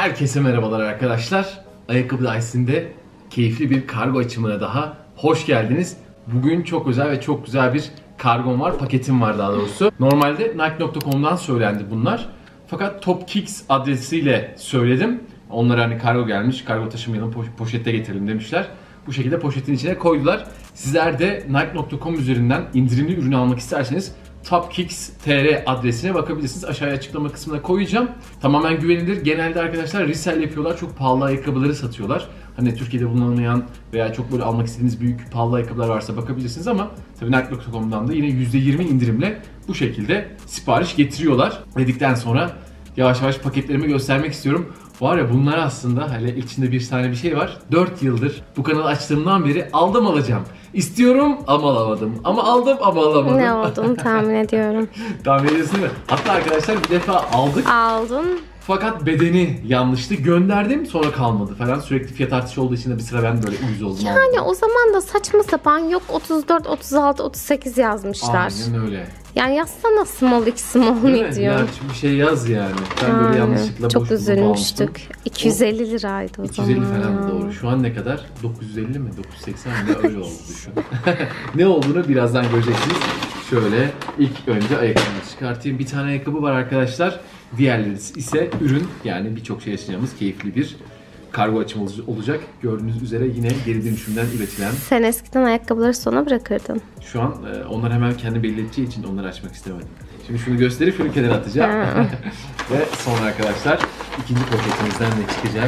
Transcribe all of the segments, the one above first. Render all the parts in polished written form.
Herkese merhabalar arkadaşlar. Ayakkabı Daisi'nde keyifli bir kargo açımına daha hoş geldiniz. Bugün çok özel ve çok güzel bir kargom var, paketim var daha doğrusu. Normalde Nike.com'dan söylendi bunlar. Fakat Topkicks adresiyle söyledim. Onlara hani kargo gelmiş, kargo taşımayalım, poşette getirelim demişler. Bu şekilde poşetin içine koydular. Sizler de Nike.com üzerinden indirimli ürün almak isterseniz Topkicks.tr adresine bakabilirsiniz. Aşağıya açıklama kısmına koyacağım. Tamamen güvenilir. Genelde arkadaşlar resell yapıyorlar. Çok pahalı ayakkabıları satıyorlar. Hani Türkiye'de bulunamayan veya çok böyle almak istediğiniz büyük pahalı ayakkabılar varsa bakabilirsiniz ama tabii Nike.com'dan da yine %20 indirimle bu şekilde sipariş getiriyorlar. Dedikten sonra yavaş yavaş paketlerimi göstermek istiyorum. Var ya bunlar aslında hele içinde bir tane bir şey var. 4 yıldır bu kanalı açtığımdan beri aldım alacağım. İstiyorum ama alamadım. Ama aldım ama alamadım. Ne olduğunu tahmin ediyorum. Tahmin ediyorsun değil mi? Hatta arkadaşlar bir defa aldık. Aldın. Fakat bedeni yanlıştı. Gönderdim sonra kalmadı falan. Sürekli fiyat artışı olduğu için de bir sıra ben böyle uyuz oldum. Yani aldım. o zaman da saçma sapan yok 34, 36, 38 yazmışlar. Aynen öyle. Yani yazsana small x small Değil mi? medium. Yani bir şey yaz yani. Ben böyle yanlışlıkla Çok boş bulup üzülmüştük. almıştım. 250 liraydı o 250 zaman. falan doğru. Şu an ne kadar? 950 mi? 980 mi? Öyle oldu düşün. Ne olduğunu birazdan göreceksiniz. Şöyle ilk önce ayakkabımı çıkartayım. Bir tane ayakkabı var arkadaşlar. Diğerleri ise ürün. Yani birçok şey yaşayacağımız keyifli bir kargo açımı olacak. Gördüğünüz üzere yine geri dönüşümden üretilen. Sen eskiden ayakkabıları sona bırakırdın. Şu an onlar hemen kendi belli edeceği için onları açmak istemedim. Şimdi şunu gösterip şunu kenara atacağım. Ve sonra arkadaşlar ikinci poşetimizden ne çıkacak?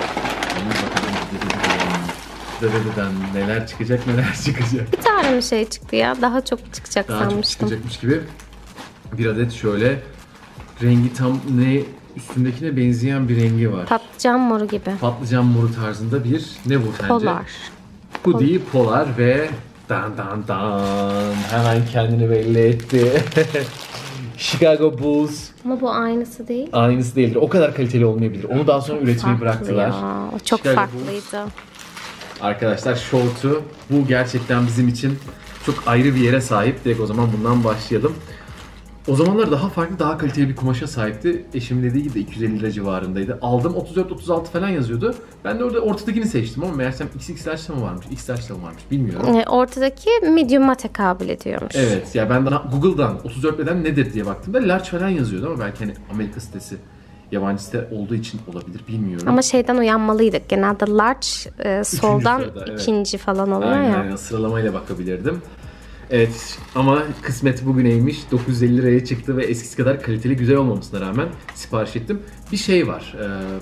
Bakalım neler çıkacak neler çıkacak. Bir tane mi şey çıktı ya? Daha çok çıkacak Daha çok sanmıştım. çıkacakmış gibi. Bir adet şöyle rengi tam ne üstündekine benzeyen bir rengi var. Patlıcan moru gibi. Patlıcan moru tarzında bir ne bu sence? Polar. Hoodie polar ve dan hemen kendini belli etti. Chicago Bulls. Ama bu aynısı değil. Aynısı değildir. O kadar kaliteli olmayabilir. Onu daha sonra üretmeyi Farklı bıraktılar. ya. O çok Chicago farklıydı. Arkadaşlar şortu bu gerçekten bizim için çok ayrı bir yere sahip. Direkt o zaman bundan başlayalım. O zamanlar daha farklı, daha kaliteli bir kumaşa sahipti. Eşimin dediği gibi 250 lira civarındaydı. Aldım 34-36 falan yazıyordu. Ben de orada ortadakini seçtim ama meğersem XXL'de mi varmış, XL'de mi varmış bilmiyorum. Ortadaki medium'a tekabül ediyormuş. Evet ya ben Google'dan 34 beden nedir diye baktığımda large falan yazıyordu ama belki hani Amerika sitesi yabancı site olduğu için olabilir bilmiyorum. Ama şeyden uyanmalıydık. Genelde large soldan sırada, evet. ikinci falan oluyor Aynen, ya. aynen sıralamayla bakabilirdim. Evet ama kısmet bugüneymiş. 950 liraya çıktı ve eskisi kadar kaliteli güzel olmamasına rağmen sipariş ettim. Bir şey var.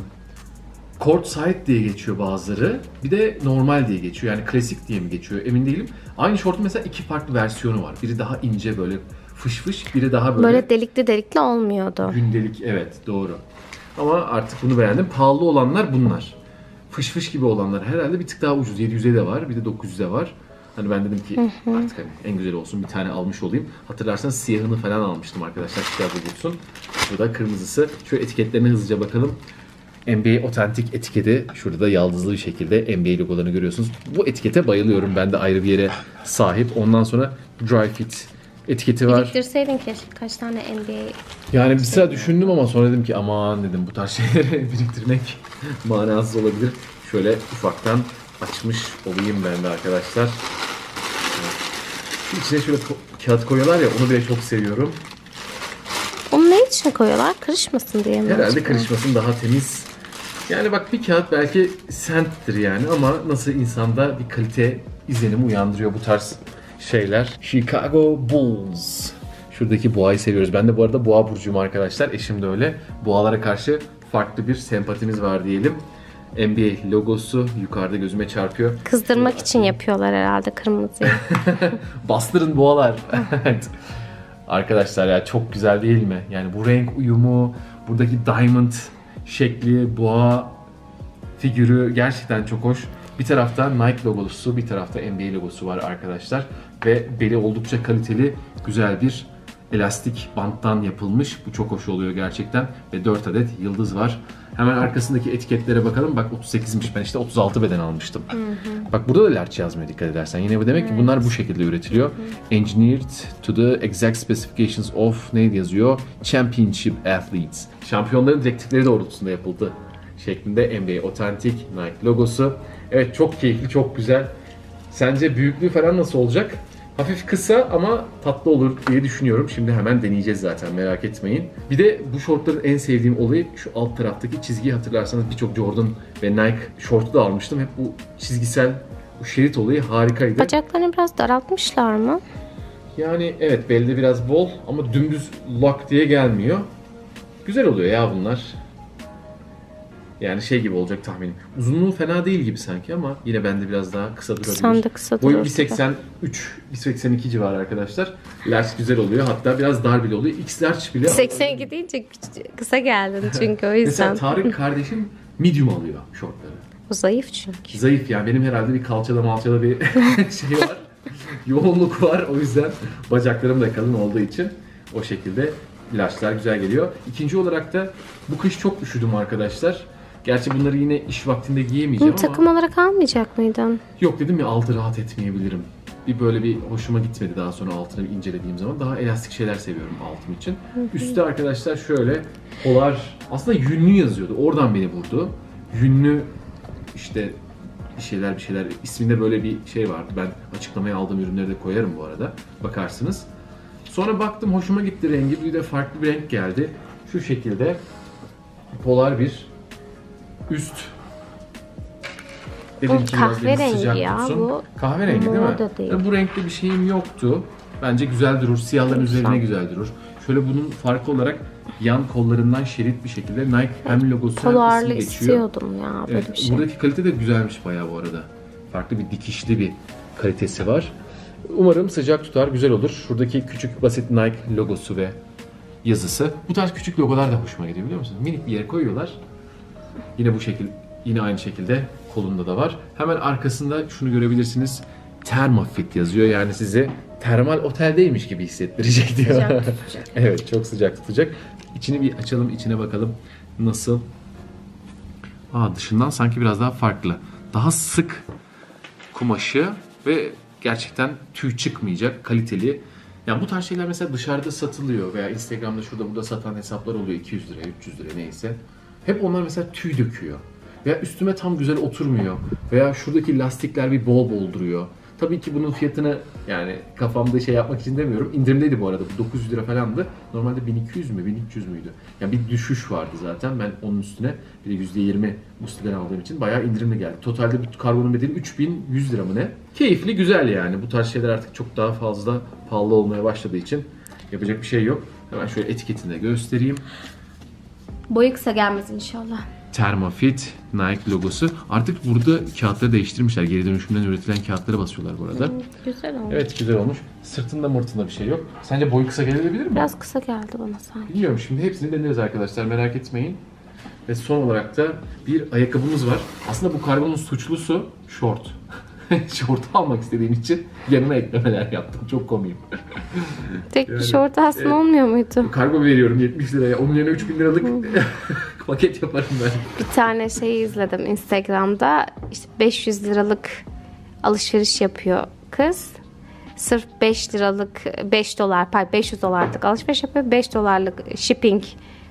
Courtside diye geçiyor bazıları. Bir de normal diye geçiyor. Yani klasik diye mi geçiyor emin değilim. Aynı şortun mesela iki farklı versiyonu var. Biri daha ince böyle fış fış, biri daha Böyle delikli delikli olmuyordu. gündelik. Evet doğru. Ama artık bunu beğendim. Pahalı olanlar bunlar. Fış fış gibi olanlar herhalde bir tık daha ucuz. 700'e de var, bir de 900'e var. Hani ben dedim ki artık hani en güzel olsun bir tane almış olayım. Hatırlarsanız siyahını falan almıştım arkadaşlar Chicago Bulls'un. Bu da kırmızısı. Şöyle etiketlerine hızlıca bakalım. NBA otantik etiketi şurada da yaldızlı bir şekilde NBA logolarını görüyorsunuz. Bu etikete bayılıyorum. Ben de ayrı bir yere sahip. Ondan sonra Dry Fit etiketi var. Biriktirseydin keşke kaç tane NBA. Yani bir sıra düşündüm ama sonra dedim ki aman dedim bu tarz şeyleri biriktirmek manasız olabilir. Şöyle ufaktan açmış olayım ben de arkadaşlar. İçine şöyle kağıt koyuyorlar ya onu bile çok seviyorum. Onu ne için koyuyorlar? Kırışmasın diye mi? Herhalde karışmasın daha temiz. Yani bak bir kağıt belki senttir yani ama nasıl insanda bir kalite izlenimi uyandırıyor bu tarz şeyler. Chicago Bulls. Şuradaki boğayı seviyoruz. Ben de bu arada boğa burcuyum arkadaşlar. Eşim de öyle. Boğalara karşı farklı bir sempatimiz var diyelim. NBA logosu yukarıda gözüme çarpıyor. Kızdırmak için yapıyorlar herhalde kırmızıyı. Bastırın boğalar. Arkadaşlar ya çok güzel değil mi? Yani bu renk uyumu, buradaki diamond şekli, boğa figürü gerçekten çok hoş. Bir tarafta Nike logosu, bir tarafta NBA logosu var arkadaşlar. Ve beli oldukça kaliteli, güzel bir elastik banttan yapılmış. Bu çok hoş oluyor gerçekten. Ve 4 adet yıldız var. Hemen arkasındaki etiketlere bakalım. Bak 38'miş, ben işte 36 beden almıştım. Bak burada da large yazmıyor dikkat edersen. Yine bu demek ki bunlar bu şekilde üretiliyor. Engineered to the exact specifications of neydi yazıyor? Championship athletes. Şampiyonların direktifleri doğrultusunda yapıldı şeklinde NBA otantik Nike logosu. Evet, çok keyifli, çok güzel. Sence büyüklüğü falan nasıl olacak? Hafif kısa ama tatlı olur diye düşünüyorum. Şimdi hemen deneyeceğiz zaten, merak etmeyin. Bir de bu şortların en sevdiğim olayı şu alt taraftaki çizgiyi hatırlarsanız birçok Jordan ve Nike şortu da almıştım. Hep bu çizgisel, bu şerit olayı harikaydı. Bacaklarını biraz daraltmışlar mı? Yani evet, belde biraz bol ama dümdüz lock diye gelmiyor. Güzel oluyor ya bunlar. Yani şey gibi olacak tahminim. Uzunluğu fena değil gibi sanki ama yine bende biraz daha kısa durabilir. Sen de kısa Boyum durursun. 1.83, 1.82 civarı arkadaşlar. Large güzel oluyor. Hatta biraz dar bile oluyor. X large bile. 82 deyince kısa geldin çünkü o yüzden. Mesela Tarık kardeşim medium alıyor şortları. O zayıf çünkü. Zayıf yani. Benim herhalde bir kalçada bir şey var. Yoğunluk var. O yüzden bacaklarım da kalın olduğu için o şekilde large'lar güzel geliyor. İkinci olarak da bu kış çok üşüdüm arkadaşlar. Gerçi bunları yine iş vaktinde giyemeyeceğim Bunu ama... takım olarak almayacak mıydın? Yok, dedim ya, altı rahat etmeyebilirim. Bir hoşuma gitmedi daha sonra altını bir incelediğim zaman. Daha elastik şeyler seviyorum altım için. Üstte arkadaşlar şöyle polar, aslında yünlü yazıyordu. Oradan beni vurdu. Yünlü işte bir şeyler isminde böyle bir şey vardı. Ben açıklamaya aldığım ürünleri de koyarım bu arada. Bakarsınız. Sonra baktım, hoşuma gitti rengi. Bir de farklı bir renk geldi. Şu şekilde polar bir üst. Dedim ki biraz beni kahverengi sıcak ya, tutsun. bu Kahverengi değil mi? moda değil. Bu renkte bir şeyim yoktu. Bence güzel durur. Siyahların üzerine güzel durur. Şöyle bunun farkı olarak yan kollarından şerit bir şekilde Nike hem logosu hem Polarlı ismi geçiyor. istiyordum ya böyle Evet, bir şey. buradaki kalite de güzelmiş bayağı bu arada. Farklı bir dikişli bir kalitesi var. Umarım sıcak tutar, güzel olur. Şuradaki küçük basit Nike logosu ve yazısı. Bu tarz küçük logolar da hoşuma gidiyor, biliyor musunuz? Minik bir yere koyuyorlar. Yine bu şekil, yine aynı şekilde kolunda da var. Hemen arkasında şunu görebilirsiniz. Thermofit yazıyor. Yani sizi termal oteldeymiş gibi hissettirecek diyor. Sıcak tutacak. Evet, çok sıcak tutacak. İçini bir açalım, içine bakalım nasıl. Dışından sanki biraz daha farklı. Daha sık kumaşı ve gerçekten tüy çıkmayacak, kaliteli. Yani bu tarz şeyler mesela dışarıda satılıyor veya Instagram'da şurada burada satan hesaplar oluyor, 200 liraya, 300 liraya neyse. Hep onlar mesela tüy döküyor. Veya üstüme tam güzel oturmuyor. Veya şuradaki lastikler bir bol bol duruyor. Tabii ki bunun fiyatını yani kafamda şey yapmak için demiyorum. İndirimdeydi bu arada. Bu 900 lira falandı. Normalde 1200 mü 1300 müydü? Yani bir düşüş vardı zaten. Ben onun üstüne bir de %20 bu siteden aldığım için bayağı indirimli geldi. Totalde bu kargonun bedeli 3100 lira mı ne? Keyifli, güzel yani. Bu tarz şeyler artık çok daha fazla pahalı olmaya başladığı için yapacak bir şey yok. Hemen şöyle etiketini de göstereyim. Boyu kısa gelmez inşallah. Thermofit Nike logosu. Artık burada kağıtları değiştirmişler. Geri dönüşümden üretilen kağıtlara basıyorlar bu arada. Güzel olmuş. Evet, güzel olmuş. Sırtında mırtında bir şey yok. Sence boyu kısa gelebilir mi? Biraz kısa geldi bana sanki. Bilmiyorum, şimdi hepsini deneriz arkadaşlar, merak etmeyin. Ve son olarak da bir ayakkabımız var. Aslında bu kargonun suçlusu şort. Şortu almak istediğim için yanına eklemeler yaptım. Çok komiyim. Tek bir Yani, şort aslında olmuyor muydu? Kargo veriyorum 70 liraya. Onun yerine 3000 liralık paket yaparım ben. Bir tane şey izledim Instagram'da. İşte 500 liralık alışveriş yapıyor kız. Sırf 5 liralık 5 dolar, 500 dolarlık alışveriş yapıyor. 5 dolarlık shipping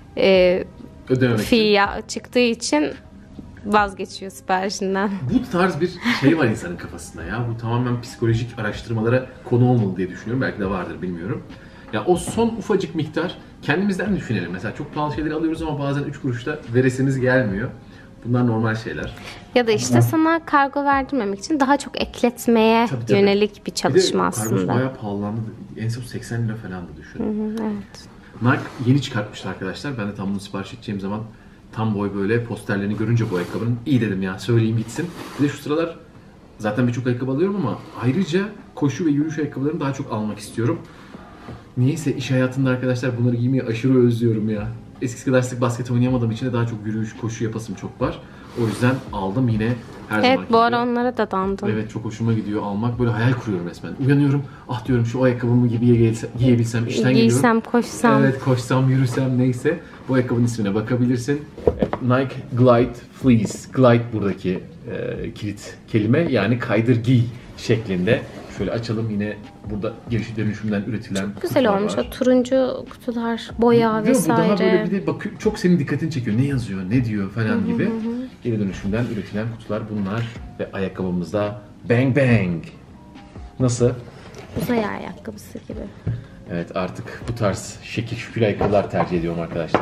Ödememek için. fee çıktığı için vazgeçiyor siparişinden. Bu tarz bir şey var insanın kafasında ya. Bu tamamen psikolojik araştırmalara konu olmalı diye düşünüyorum. Belki de vardır, bilmiyorum. Ya o son ufacık miktar kendimizden düşünelim. Mesela çok pahalı şeyleri alıyoruz ama bazen 3 kuruşta veresimiz gelmiyor. Bunlar normal şeyler. Ya da işte sana kargo verdirmemek için daha çok ekletmeye Tabii. yönelik bir çalışma Bir de kargosu aslında. bayağı pahalandı. En son 80 lira falan da düşün. Evet. Nike yeni çıkartmıştı arkadaşlar. Ben de tam bunu sipariş edeceğim zaman tam boy böyle posterlerini görünce bu ayakkabının iyi dedim ya, söyleyeyim gitsin. Bir de şu sıralar zaten birçok ayakkabı alıyorum ama ayrıca koşu ve yürüyüş ayakkabılarını daha çok almak istiyorum. Niyeyse iş hayatında arkadaşlar bunları giymeyi aşırı özlüyorum ya. Eskisi kadar sık basket oynayamadığım için de daha çok yürüyüş, koşu yapasım çok var. O yüzden aldım yine her zaman. Evet, bu ara onlara da dandım. Evet, çok hoşuma gidiyor almak. Böyle hayal kuruyorum resmen. Uyanıyorum, ah diyorum şu ayakkabımı gibi giyebilsem, işten geliyorum. Giysem, koşsam. Evet, koşsam, yürüsem neyse. Bu ayakkabının ismine bakabilirsin. Nike Glide Fleece. Glide buradaki kilit kelime. Yani kaydır giy şeklinde. Şöyle açalım, yine burada geri dönüşümden üretilen Güzel kutular olmuş var. o turuncu kutular, boya Değil mi? Bu daha vesaire. böyle bir de bakıyor, çok senin dikkatini çekiyor. Ne yazıyor, ne diyor falan gibi. Geri dönüşümden üretilen kutular bunlar ve ayakkabımızda bang bang. Nasıl? Uzay ayakkabısı gibi. Evet, artık bu tarz şekil şükür ayakkabılar tercih ediyorum arkadaşlar.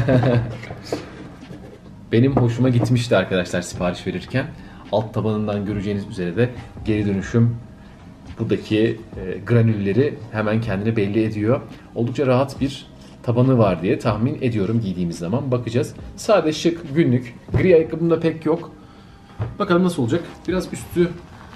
Benim hoşuma gitmişti arkadaşlar sipariş verirken. Alt tabanından göreceğiniz üzere de geri dönüşüm buradaki granülleri hemen kendini belli ediyor. Oldukça rahat bir tabanı var diye tahmin ediyorum giydiğimiz zaman. Bakacağız. Sade, şık, günlük. Gri ayakkabımda pek yok. Bakalım nasıl olacak. Biraz üstü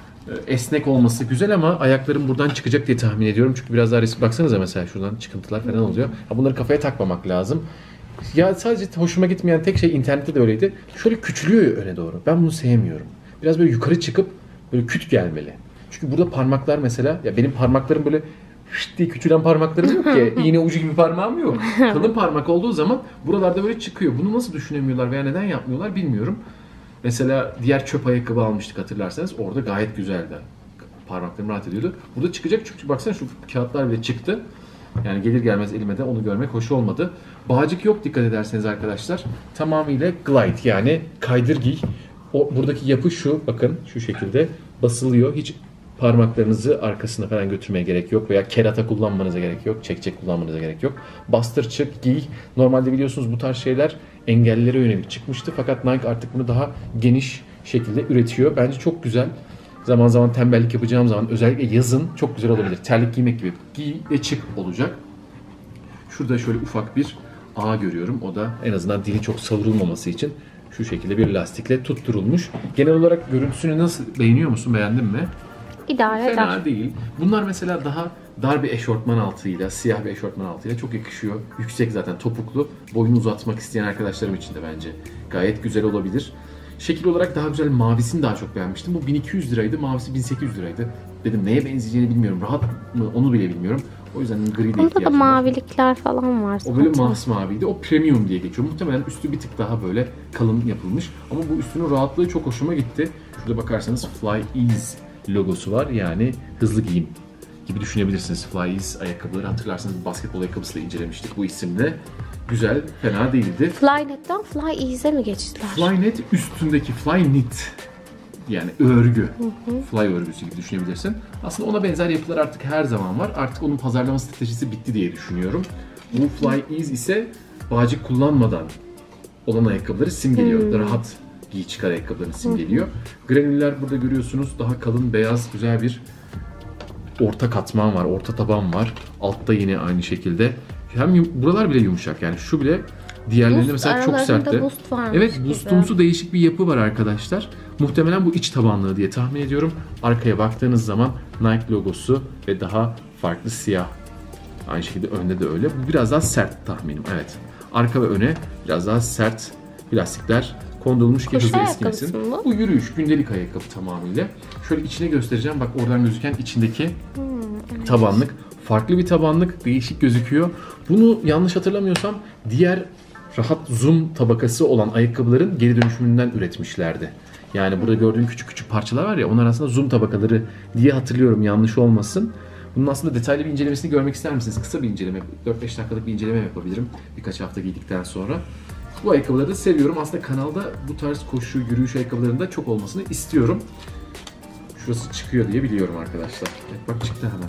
esnek olması güzel ama ayaklarım buradan çıkacak diye tahmin ediyorum. Çünkü biraz daha risk. Baksanıza mesela şuradan çıkıntılar falan oluyor. Bunları kafaya takmamak lazım. Ya sadece hoşuma gitmeyen tek şey, internette de öyleydi. Şöyle küçülüyor ya öne doğru. Ben bunu sevmiyorum. Biraz böyle yukarı çıkıp böyle küt gelmeli. Çünkü burada parmaklar mesela, ya benim parmaklarım böyle şıt diye küçülen parmaklarım yok ki. İğne ucu gibi parmağım yok. Kalın parmak olduğu zaman buralarda böyle çıkıyor. Bunu nasıl düşünemiyorlar veya neden yapmıyorlar bilmiyorum. Mesela diğer çöp ayakkabı almıştık hatırlarsanız. Orada gayet güzeldi. Parmaklarım rahat ediyordu. Burada çıkacak çünkü baksana şu kağıtlar bile çıktı. Yani gelir gelmez elime de onu görmek hoş olmadı. Bağcık yok dikkat ederseniz arkadaşlar. Tamamıyla glide, yani kaydır giy. Buradaki yapı şu, bakın şu şekilde basılıyor. Hiç parmaklarınızı arkasına falan götürmeye gerek yok veya kerata kullanmanıza gerek yok. Çek kullanmanıza gerek yok. Bastır çık giy. Normalde biliyorsunuz bu tarz şeyler engellilere yönelik çıkmıştı. Fakat Nike artık bunu daha geniş şekilde üretiyor. Bence çok güzel. Zaman zaman tembellik yapacağım zaman özellikle yazın çok güzel olabilir. Terlik giymek gibi. Giy ve çık olacak. Şurada şöyle ufak bir ağ görüyorum. O da en azından dili çok savrulmaması için şu şekilde bir lastikle tutturulmuş. Genel olarak görüntüsünü nasıl, beğeniyor musun? Beğendin mi? İdare eder. Fena değil. Bunlar mesela daha dar bir eşortman altıyla, siyah bir eşortman altıyla çok yakışıyor. Yüksek zaten, topuklu. Boyunu uzatmak isteyen arkadaşlarım için de bence gayet güzel olabilir. Şekil olarak daha güzel, mavisini daha çok beğenmiştim. Bu 1200 liraydı, mavisi 1800 liraydı. Dedim neye benzeyeceğini bilmiyorum. Rahat mı onu bile bilmiyorum. O yüzden gri de ihtiyacım var. Onda da mavilikler falan var zaten. O böyle masmaviydi. O premium diye geçiyor. Muhtemelen üstü bir tık daha böyle kalın yapılmış. Ama bu üstünün rahatlığı çok hoşuma gitti. Şurada bakarsanız Fly Ease logosu var. Yani hızlı giyim gibi düşünebilirsiniz. Fly Ease ayakkabıları hatırlarsanız basketbol ayakkabısı da incelemiştik bu isimle. Güzel, fena değildi. Flyknit'ten Fly Ease'e mi geçtiler? Flyknit üstündeki Flyknit, yani örgü. Fly örgüsü gibi düşünebilirsin. Aslında ona benzer yapılar artık her zaman var. Artık onun pazarlama stratejisi bitti diye düşünüyorum. Bu Fly Ease ise bağcık kullanmadan olan ayakkabıları simgeliyor. Rahat giy çıkar ayakkabılarını simgeliyor. Granüller burada görüyorsunuz. Daha kalın, beyaz, güzel bir orta katman var. Orta taban var. Altta yine aynı şekilde. Hem buralar bile yumuşak, yani şu bile diğerlerinde mesela çok sertti. Boost varmış Evet, gibi. boostumsu değişik bir yapı var arkadaşlar. Muhtemelen bu iç tabanlığı diye tahmin ediyorum. Arkaya baktığınız zaman Nike logosu ve daha farklı siyah. Aynı şekilde önde de öyle. Bu biraz daha sert tahminim. Evet. Arka ve öne biraz daha sert plastikler kondurulmuş ki hızlı eskimesin. Bu yürüyüş, gündelik ayakkabı tamamıyla. Şöyle içine göstereceğim. Bak oradan gözüken içindeki tabanlık. Farklı bir tabanlık, değişik gözüküyor. Bunu yanlış hatırlamıyorsam diğer rahat zoom tabakası olan ayakkabıların geri dönüşümünden üretmişlerdi. Yani burada gördüğün küçük küçük parçalar var ya, onlar aslında zoom tabakaları diye hatırlıyorum, yanlış olmasın. Bunun aslında detaylı bir incelemesini görmek ister misiniz? Kısa bir inceleme, 4-5 dakikalık bir inceleme yapabilirim birkaç hafta giydikten sonra. Bu ayakkabıları da seviyorum. Aslında kanalda bu tarz koşu, yürüyüş ayakkabılarında çok olmasını istiyorum. Şurası çıkıyor diye biliyorum arkadaşlar. Evet, bak çıktı hemen.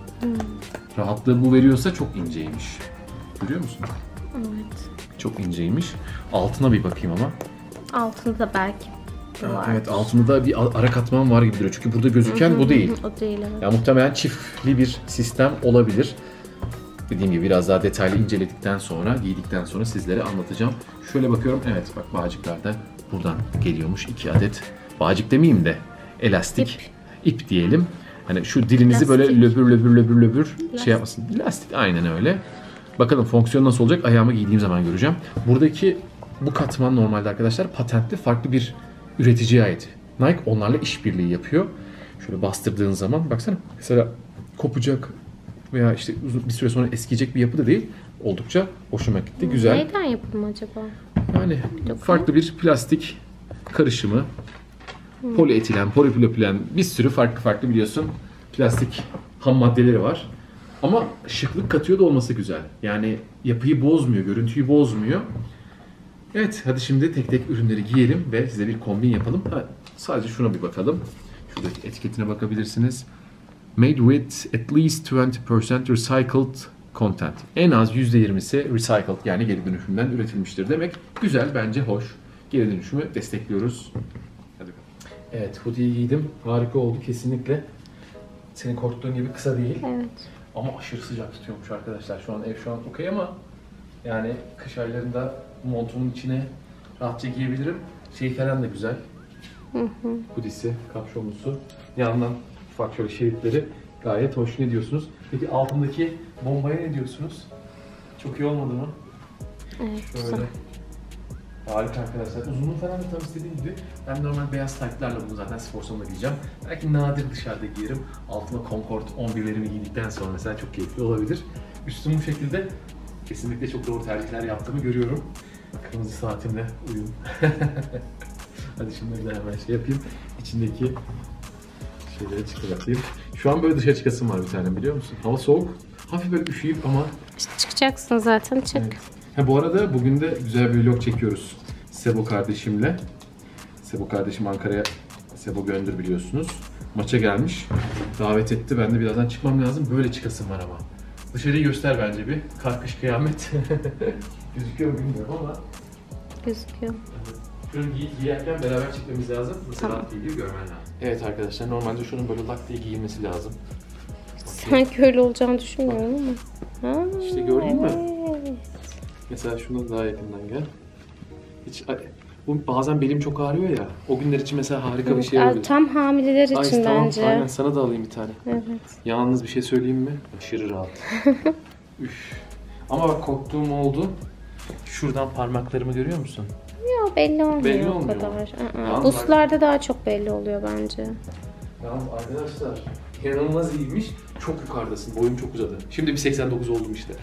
Rahatlığı bu veriyorsa çok inceymiş. Görüyor musun? Evet. Çok inceymiş. Altına bir bakayım ama. Altında da belki var. Evet, altında da bir ara katman var gibi duruyor. Çünkü burada gözüken bu değil. O değil, evet. Yani muhtemelen çiftli bir sistem olabilir. Dediğim gibi biraz daha detaylı inceledikten sonra, giydikten sonra sizlere anlatacağım. Şöyle bakıyorum. Evet, bak bağcıklar da buradan geliyormuş. 2 adet. Bağcık demeyeyim de elastik. İp diyelim. Hani şu dilinizi Lastik. böyle löbür şey yapmasın. Lastik, aynen öyle. Bakalım fonksiyon nasıl olacak, ayağıma giydiğim zaman göreceğim. Buradaki bu katman normalde arkadaşlar patentli, farklı bir üreticiye ait. Nike onlarla işbirliği yapıyor. Şöyle bastırdığın zaman baksana, mesela kopacak veya işte bir süre sonra eskiyecek bir yapı da değil. Oldukça hoşuma gitti. Güzel. Neyden yapılma acaba? Yani farklı bir plastik karışımı. Polietilen, polipropülen, bir sürü farklı biliyorsun plastik ham maddeleri var. Ama şıklık katıyor da olması güzel. Yani yapıyı bozmuyor, görüntüyü bozmuyor. Evet, hadi şimdi tek tek ürünleri giyelim ve size bir kombin yapalım. Sadece şuna bir bakalım. Şuradaki etiketine bakabilirsiniz. Made with at least 20% recycled content. En az %20'si recycled, yani geri dönüşümden üretilmiştir demek. Güzel, bence hoş. Geri dönüşümü destekliyoruz. Hadi bakalım. Evet, hoodie'yi giydim. Harika oldu kesinlikle. Senin korktuğun gibi kısa değil. Evet. Ama aşırı sıcak tutuyormuş arkadaşlar. Ev şu an okey ama yani kış aylarında montumun içine rahatça giyebilirim. Şey falan da güzel. Hoodiesi, kapşonlusu. Yandan ufak şöyle şeritleri gayet hoş. Ne diyorsunuz? Peki altındaki bombaya ne diyorsunuz? Çok iyi olmadı mı? Evet, Şöyle. güzel. Harika arkadaşlar. Uzunluğu falan da tam istediğim gibi. Ben normal beyaz taytlarla bunu zaten spor salonunda giyeceğim. Belki nadir dışarıda giyerim. Altıma Concord 11'lerimi giydikten sonra mesela çok keyifli olabilir. Üstüm bu şekilde. Kesinlikle çok doğru tercihler yaptığımı görüyorum. Kırmızı saatimle uyum. Hadi şimdi bir de hemen şey yapayım. İçindeki şeyleri çıkartayım. Şu an böyle dışarı çıkasım var bir tane, biliyor musun? Hava soğuk. Hafif böyle üşüyüp ama... Çıkacaksın zaten, çık. Evet. Ha, bu arada bugün de güzel bir vlog çekiyoruz Sebo kardeşimle. Sebo kardeşim Ankara'ya, Sebo Göndür biliyorsunuz. Maça gelmiş. Davet etti. Ben de birazdan çıkmam lazım. Böyle çıkasım var ama. Dışarıyı göster bence bir. Kar kış kıyamet. Gözüküyor mu bilmiyorum ama. Gözüküyor. Şunu giyerken beraber çıkmamız lazım. Mesela Tamam. giyiyor, görmen lazım. Evet arkadaşlar, normalde şunun böyle lak diye giyilmesi lazım. Sanki öyle olacağını düşünmüyorum ama. Ha, İşte gördün mü? evet. Mesela şuna daha yakından gel. Hiç, bu bazen belim çok ağrıyor ya. O günler için mesela harika bir şey oluyor. Tam hamileler için Ay, tamam, bence. aynen, sana da alayım bir tane. Evet. Yalnız bir şey söyleyeyim mi? Aşırı rahat. Üf. Ama bak, korktuğum oldu. Şuradan parmaklarımı görüyor musun? Yok, belli olmuyor, Belli o olmuyor. kadar. Yalnız Buslarda daha çok belli oluyor bence. Yalnız arkadaşlar, inanılmaz iyiymiş. Çok yukarıdasın. Boyum çok uzadı. Şimdi bir 89 oldum işte.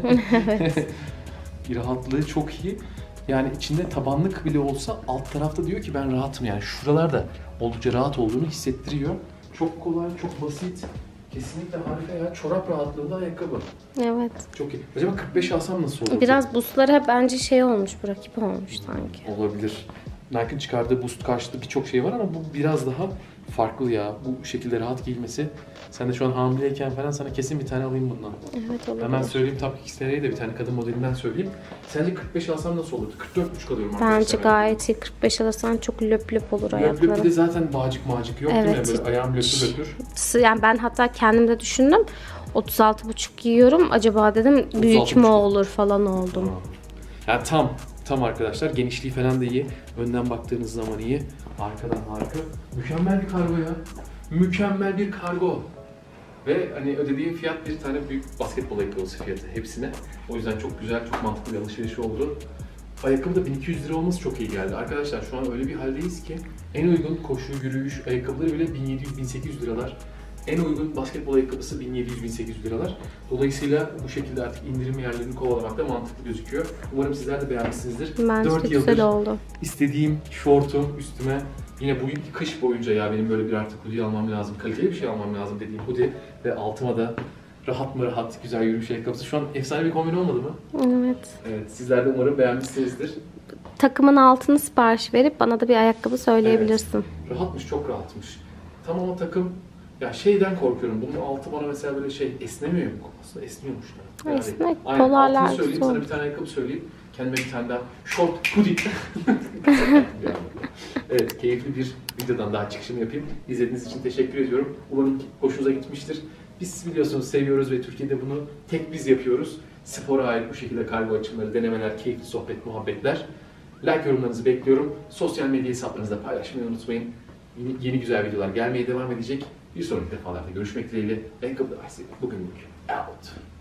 Evet. Bir rahatlığı çok iyi. Yani içinde tabanlık bile olsa alt tarafta diyor ki ben rahatım. Yani şuralarda oldukça rahat olduğunu hissettiriyor. Çok kolay, çok basit. Kesinlikle harika ya. Çorap rahatlığında ayakkabı. Evet. Çok iyi. Acaba 45 alsam nasıl olur? Biraz buslara bence şey olmuş, bu rakip olmuş sanki. Olabilir. Nike'ın çıkardığı Boost karşıtı birçok şey var ama bu biraz daha farklı ya. Bu şekilde rahat giyilmesi. Sen de şu an hamileyken falan sana kesin bir tane alayım bundan. Evet, olabilir. Hemen söyleyeyim, Top XTR'ye de bir tane kadın modelinden söyleyeyim. Sence 45 alsam nasıl olurdu? 44,5 alıyorum arkadaşlar. Bence gayet iyi. 45 alırsan çok löp löp olur Löp ayakları. löp, bir de zaten bağcık mağcık yok değil mi? Evet. Böyle ayağım löpür löpür. Yani ben hatta kendimde düşündüm. 36,5 giyiyorum. Acaba dedim büyük mü 36,5 olur falan oldum. Yani tam arkadaşlar, genişliği falan da iyi. Önden baktığınız zaman iyi. Arkadan harika. Mükemmel bir kargo ya. Mükemmel bir kargo. Ve hani ödediğim fiyat bir tane büyük basketbol ayakkabısı fiyatı hepsine. O yüzden çok güzel, çok mantıklı bir alışveriş oldu. Ayakkabı da 1200 lira olması çok iyi geldi. Arkadaşlar şu an öyle bir haldeyiz ki en uygun koşu, yürüyüş ayakkabıları bile 1700-1800 liralar. En uygun basketbol ayakkabısı 1700-1800 liralar. Dolayısıyla bu şekilde artık indirim yerlerini kovalamak da mantıklı gözüküyor. Umarım sizler de beğenmişsinizdir. Bence 4 güzel yıldır oldu. istediğim şortum üstüme, yine bu kış boyunca ya benim böyle bir artık hoodie almam lazım, kaliteli bir şey almam lazım dediğim hoodie ve altıma da rahat mı rahat güzel yürüyüş ayakkabısı. Şu an efsane bir kombin olmadı mı? Evet. Evet, sizler de umarım beğenmişsinizdir. Takımın altını sipariş verip bana da bir ayakkabı söyleyebilirsin. Evet. Rahatmış, çok rahatmış. Tam ama takım, ya şeyden korkuyorum. Bunun altı bana mesela böyle şey esnemiyor mu? Aslında esniyormuş da. Yani, Esnek, aynen, polarlar altını söyleyeyim, zor. sana bir tane ayakkabı söyleyeyim. Kendime bir tane daha short hoodie. Evet, keyifli bir videodan daha çıkışımı yapayım. İzlediğiniz için teşekkür ediyorum. Umarım hoşunuza gitmiştir. Biz biliyorsunuz seviyoruz ve Türkiye'de bunu tek biz yapıyoruz. Spora ait bu şekilde kargo açımları, denemeler, keyifli sohbet, muhabbetler. Like, yorumlarınızı bekliyorum. Sosyal medya hesaplarınızda paylaşmayı unutmayın. Yeni güzel videolar gelmeye devam edecek. Bir sonraki defalarda görüşmek dileğiyle. Ayakkabı Aysi bugünlük out.